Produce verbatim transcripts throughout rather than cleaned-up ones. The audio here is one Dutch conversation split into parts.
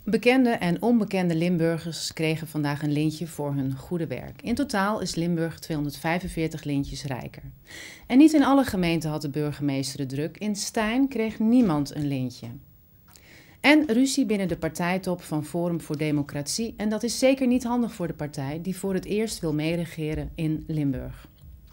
Bekende en onbekende Limburgers kregen vandaag een lintje voor hun goede werk. In totaal is Limburg tweehonderdvijfenveertig lintjes rijker. En niet in alle gemeenten had de burgemeester de druk. In Stein kreeg niemand een lintje. En ruzie binnen de partijtop van Forum voor Democratie. En dat is zeker niet handig voor de partij die voor het eerst wil meeregeren in Limburg.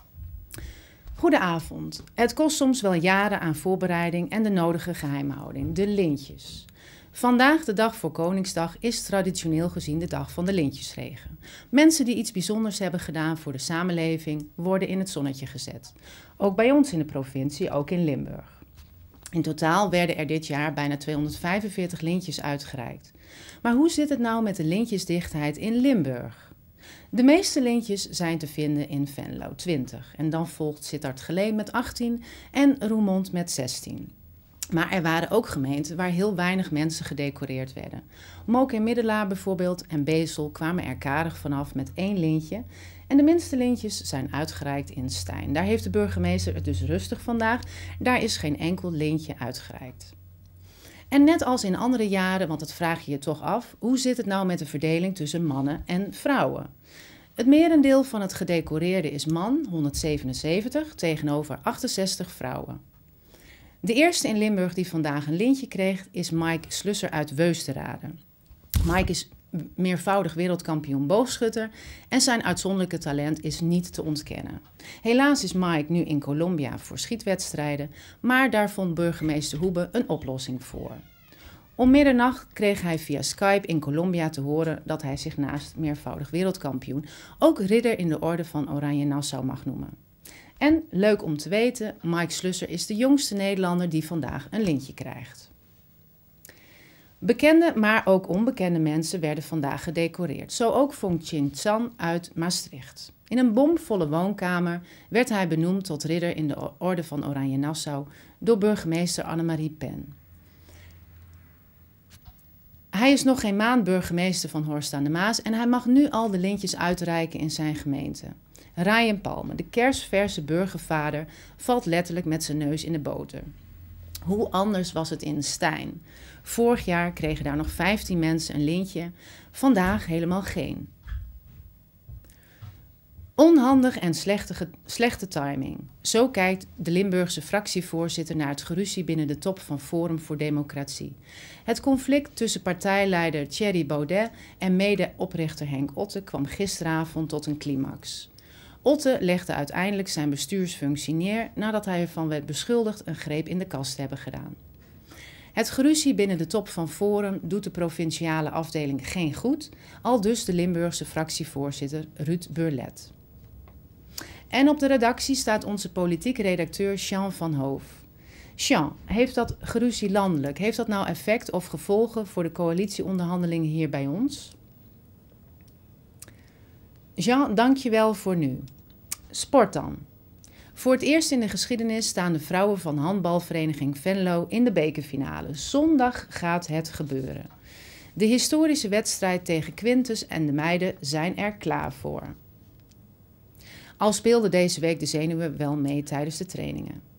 Goedenavond. Het kost soms wel jaren aan voorbereiding en de nodige geheimhouding. De lintjes. Vandaag, de dag voor Koningsdag, is traditioneel gezien de dag van de lintjesregen. Mensen die iets bijzonders hebben gedaan voor de samenleving worden in het zonnetje gezet. Ook bij ons in de provincie, ook in Limburg. In totaal werden er dit jaar bijna tweehonderdvijfenveertig lintjes uitgereikt. Maar hoe zit het nou met de lintjesdichtheid in Limburg? De meeste lintjes zijn te vinden in Venlo, twintig. En dan volgt Sittard-Geleen met achttien en Roermond met zestien. Maar er waren ook gemeenten waar heel weinig mensen gedecoreerd werden. Mook en Middelaar bijvoorbeeld en Bezel kwamen er karig vanaf met één lintje. En de minste lintjes zijn uitgereikt in Stein. Daar heeft de burgemeester het dus rustig vandaag. Daar is geen enkel lintje uitgereikt. En net als in andere jaren, want dat vraag je je toch af, hoe zit het nou met de verdeling tussen mannen en vrouwen? Het merendeel van het gedecoreerde is man, honderdzevenenzeventig, tegenover achtenzestig vrouwen. De eerste in Limburg die vandaag een lintje kreeg is Mike Slusser uit Weusterade. Mike is meervoudig wereldkampioen boogschutter en zijn uitzonderlijke talent is niet te ontkennen. Helaas is Mike nu in Colombia voor schietwedstrijden, maar daar vond burgemeester Hoebe een oplossing voor. Om middernacht kreeg hij via Skype in Colombia te horen dat hij zich naast meervoudig wereldkampioen ook ridder in de orde van Oranje Nassau mag noemen. En leuk om te weten, Mike Slusser is de jongste Nederlander die vandaag een lintje krijgt. Bekende, maar ook onbekende mensen werden vandaag gedecoreerd. Zo ook Fong Ching Tsan uit Maastricht. In een bomvolle woonkamer werd hij benoemd tot ridder in de orde van Oranje Nassau door burgemeester Annemarie Pen. Hij is nog geen maand burgemeester van Horst aan de Maas en hij mag nu al de lintjes uitreiken in zijn gemeente. Ryan Palme, de kersverse burgervader, valt letterlijk met zijn neus in de boter. Hoe anders was het in Stein? Vorig jaar kregen daar nog vijftien mensen een lintje, vandaag helemaal geen. Onhandig en slechte, slechte timing. Zo kijkt de Limburgse fractievoorzitter naar het geruzie binnen de top van Forum voor Democratie. Het conflict tussen partijleider Thierry Baudet en mede-oprichter Henk Otte kwam gisteravond tot een climax. Otte legde uiteindelijk zijn bestuursfunctie neer nadat hij ervan werd beschuldigd een greep in de kast te hebben gedaan. Het geruzie binnen de top van Forum doet de provinciale afdeling geen goed, aldus de Limburgse fractievoorzitter Ruud Burlet. En op de redactie staat onze politiek redacteur Jean van Hoof. Jean, heeft dat geruzie landelijk, heeft dat nou effect of gevolgen voor de coalitieonderhandelingen hier bij ons? Jean, dank je wel voor nu. Sport dan. Voor het eerst in de geschiedenis staan de vrouwen van handbalvereniging Venlo in de bekerfinale. Zondag gaat het gebeuren. De historische wedstrijd tegen Quintus en de meiden zijn er klaar voor. Al speelden deze week de zenuwen wel mee tijdens de trainingen.